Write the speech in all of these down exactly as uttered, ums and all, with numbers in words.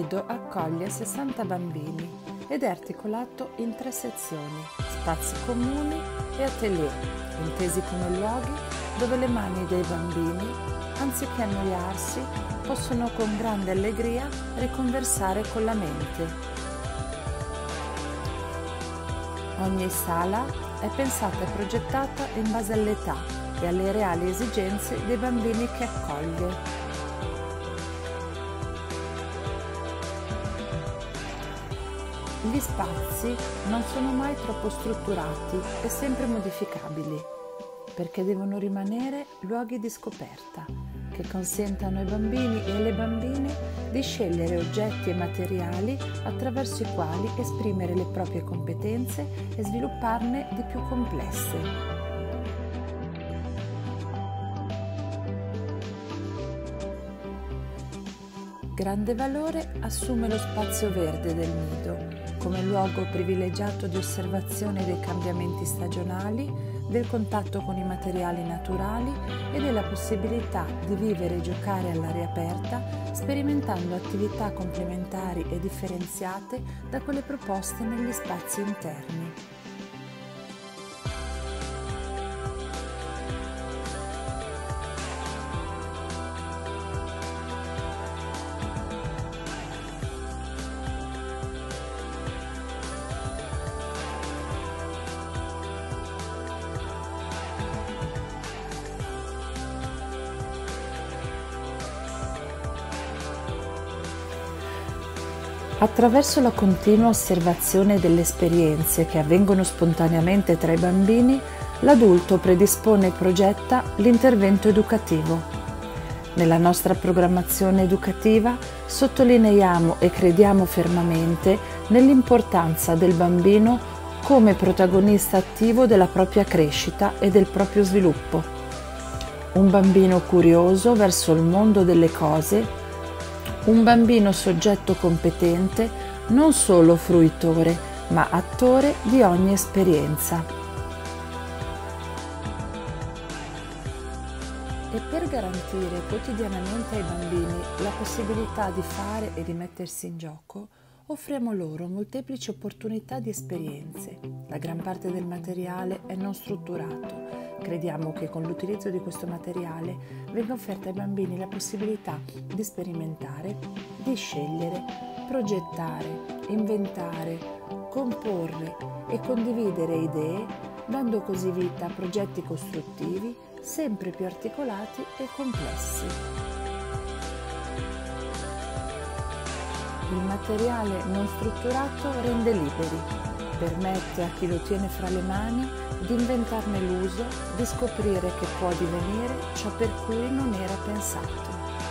nido accoglie sessanta bambini ed è articolato in tre sezioni: spazi comuni e atelier, intesi come luoghi dove le mani dei bambini, anziché annoiarsi, possono con grande allegria riconversare con la mente. Ogni sala è pensata e progettata in base all'età e alle reali esigenze dei bambini che accoglie. Gli spazi non sono mai troppo strutturati e sempre modificabili, perché devono rimanere luoghi di scoperta, che consentano ai bambini e alle bambine di scegliere oggetti e materiali attraverso i quali esprimere le proprie competenze e svilupparne di più complesse. Grande valore assume lo spazio verde del nido, come luogo privilegiato di osservazione dei cambiamenti stagionali, del contatto con i materiali naturali e della possibilità di vivere e giocare all'aria aperta, sperimentando attività complementari e differenziate da quelle proposte negli spazi interni. Attraverso la continua osservazione delle esperienze che avvengono spontaneamente tra i bambini, l'adulto predispone e progetta l'intervento educativo. Nella nostra programmazione educativa sottolineiamo e crediamo fermamente nell'importanza del bambino come protagonista attivo della propria crescita e del proprio sviluppo. Un bambino curioso verso il mondo delle cose, un bambino soggetto competente, non solo fruitore, ma attore di ogni esperienza. E per garantire quotidianamente ai bambini la possibilità di fare e di mettersi in gioco, offriamo loro molteplici opportunità di esperienze. La gran parte del materiale è non strutturato. Crediamo che con l'utilizzo di questo materiale venga offerta ai bambini la possibilità di sperimentare, di scegliere, progettare, inventare, comporre e condividere idee, dando così vita a progetti costruttivi sempre più articolati e complessi. Il materiale non strutturato rende liberi, permette a chi lo tiene fra le mani di inventarne l'uso, di scoprire che può divenire ciò per cui non era pensato.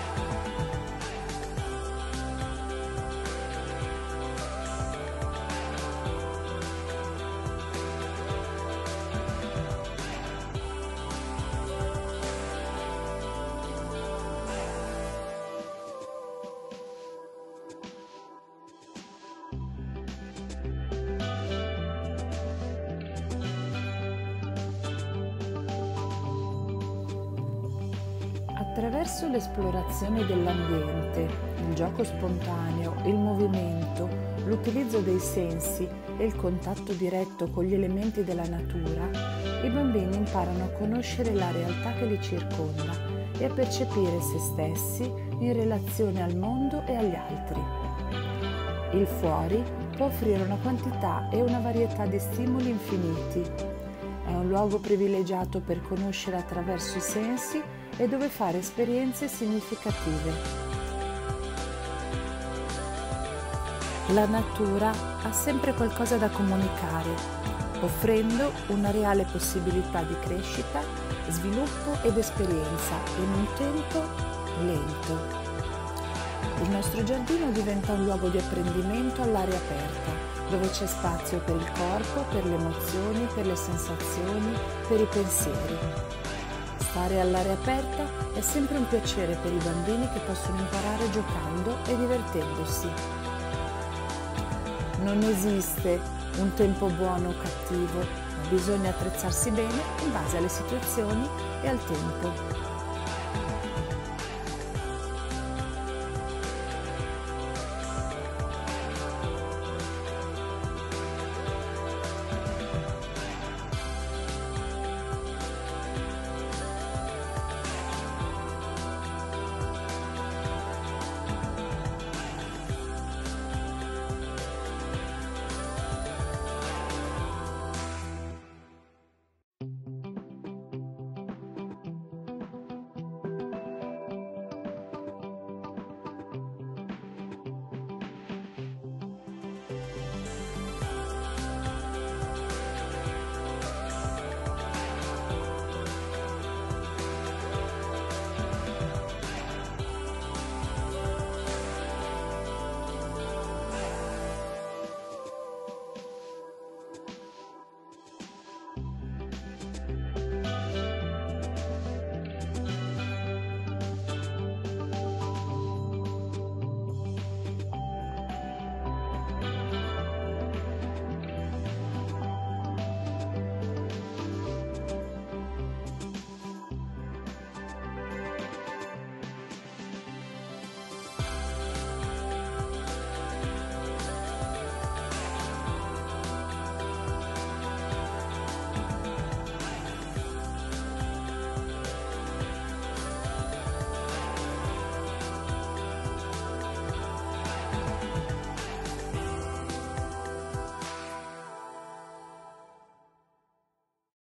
Attraverso l'esplorazione dell'ambiente, il gioco spontaneo, il movimento, l'utilizzo dei sensi e il contatto diretto con gli elementi della natura, i bambini imparano a conoscere la realtà che li circonda e a percepire se stessi in relazione al mondo e agli altri. Il fuori può offrire una quantità e una varietà di stimoli infiniti. È un luogo privilegiato per conoscere attraverso i sensi e dove fare esperienze significative. La natura ha sempre qualcosa da comunicare, offrendo una reale possibilità di crescita, sviluppo ed esperienza in un tempo lento. Il nostro giardino diventa un luogo di apprendimento all'aria aperta, dove c'è spazio per il corpo, per le emozioni, per le sensazioni, per i pensieri. Stare all'aria aperta è sempre un piacere per i bambini che possono imparare giocando e divertendosi. Non esiste un tempo buono o cattivo, ma bisogna attrezzarsi bene in base alle situazioni e al tempo.